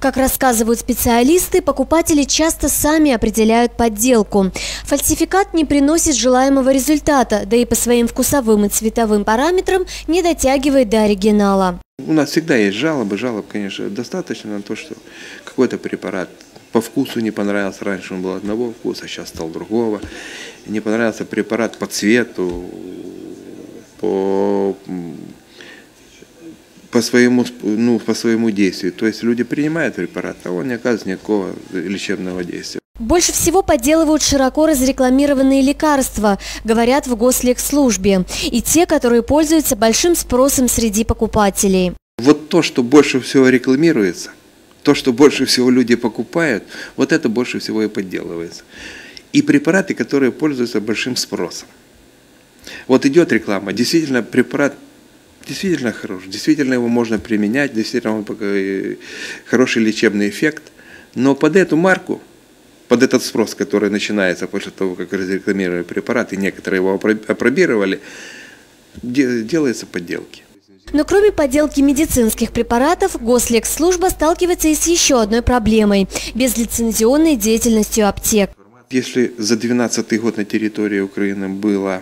Как рассказывают специалисты, покупатели часто сами определяют подделку. Фальсификат не приносит желаемого результата, да и по своим вкусовым и цветовым параметрам не дотягивает до оригинала. У нас всегда есть жалобы. Жалоб, конечно, достаточно на то, что какой-то препарат по вкусу не понравился. Раньше он был одного вкуса, сейчас стал другого. Не понравился препарат по цвету, по своему действию. То есть люди принимают препарат, а он не оказывает никакого лечебного действия. Больше всего подделывают широко разрекламированные лекарства, говорят в Гослекслужбе, и те, которые пользуются большим спросом среди покупателей. Вот то, что больше всего рекламируется, то, что больше всего люди покупают, вот это больше всего и подделывается. И препараты, которые пользуются большим спросом. Вот идет реклама, действительно препарат действительно хорош, действительно его можно применять, действительно он хороший лечебный эффект, но под эту марку, под этот спрос, который начинается после того, как разрекламировали препарат, и некоторые его апробировали, делаются подделки. Но кроме подделки медицинских препаратов, Гослекслужба сталкивается и с еще одной проблемой – безлицензионной деятельностью аптек. Если за 2012 год на территории Украины было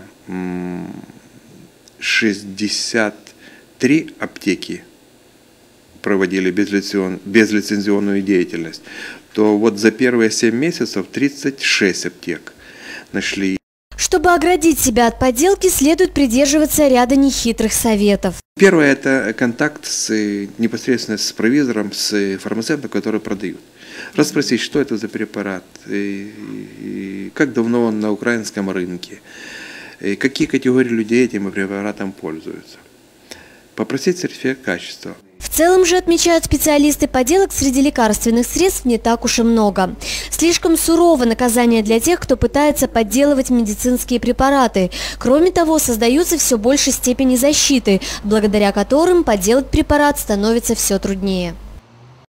63 аптеки проводили безлицензионную деятельность, то вот за первые 7 месяцев 36 аптек нашли. Чтобы оградить себя от подделки, следует придерживаться ряда нехитрых советов. Первое – это контакт непосредственно с провизором, с фармацевтом, который продают. Расспросить, что это за препарат, и как давно он на украинском рынке, и какие категории людей этим препаратом пользуются. Попросить сертификат качества. В целом же, отмечают специалисты, подделок среди лекарственных средств не так уж и много. Слишком сурово наказание для тех, кто пытается подделывать медицинские препараты. Кроме того, создаются все большей степени защиты, благодаря которым подделать препарат становится все труднее.